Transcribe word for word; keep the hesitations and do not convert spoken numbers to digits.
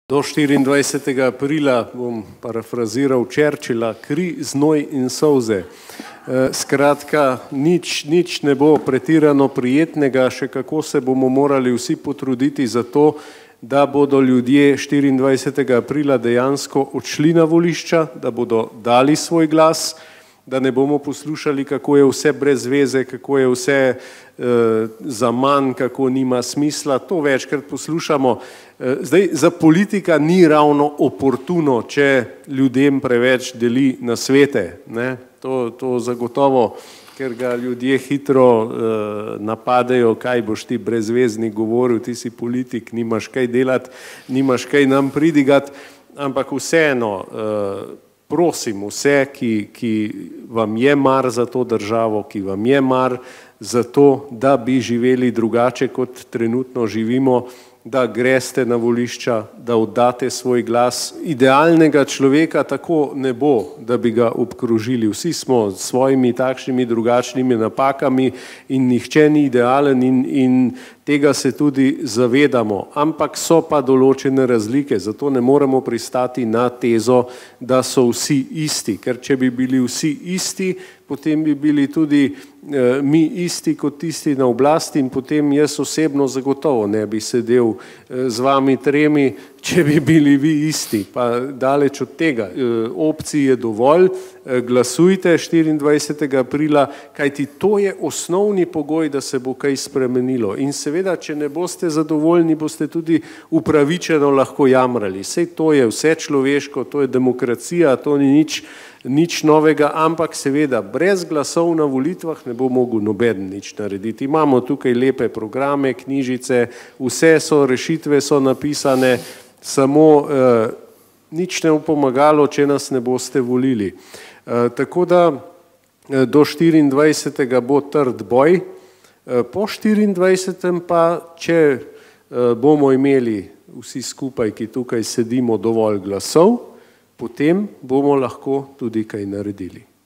Do štiriindvajsetega aprila bom parafraziral Churchilla, kri, znoj in solze. Skratka, nič, nič ne bo pretirano prijetnega, še kako se bomo morali vsi potruditi za to, da bodo ljudje štiriindvajsetega aprila dejansko odšli na volišča, da bodo dali svoj glas, da ne bomo poslušali, kako je vse brez veze, kako je vse eh, za manj, kako nima smisla. To večkrat poslušamo. Zdaj, za politika ni ravno oportuno, če ljudem preveč deli na svete. Ne? To, to zagotovo, ker ga ljudje hitro uh, napadejo, kaj boš ti brezvezni govoril, ti si politik, nimaš kaj delati, nimaš kaj nam pridigati, ampak vseeno, uh, prosim vse, ki, ki vam je mar za to državo, ki vam je mar za to, da bi živeli drugače, kot trenutno živimo, da greste na volišča, da oddate svoj glas. Idealnega človeka tako ne bo, da bi ga obkrožili. Vsi smo s svojimi takšnimi drugačnimi napakami in nihče ni idealen in, in tega se tudi zavedamo. Ampak so pa določene razlike, zato ne moremo pristati na tezo, da so vsi isti. Ker če bi bili vsi isti, potem bi bili tudi eh, mi isti kot tisti na oblasti in potem jaz osebno zagotovo ne bi sedel eh, z vami tremi, če bi bili vi isti. Pa daleč od tega. Eh, opcij je dovolj, eh, glasujte štiriindvajsetega aprila, kajti to je osnovni pogoj, da se bo kaj spremenilo. In seveda, če ne boste zadovoljni, boste tudi upravičeno lahko jamrali. Sej to je vse človeško, to je demokracija, to ni nič nič novega, ampak seveda brez glasov na volitvah ne bo mogel noben nič narediti. Imamo tukaj lepe programe, knjižice, vse so, rešitve so napisane, samo eh, nič ne bo pomagalo, če nas ne boste volili. Eh, tako da eh, do štiriindvajsetega bo trd boj, eh, po štiriindvajsetem pa, če eh, bomo imeli vsi skupaj, ki tukaj sedimo, dovolj glasov, potem bomo lahko tudi kaj naredili.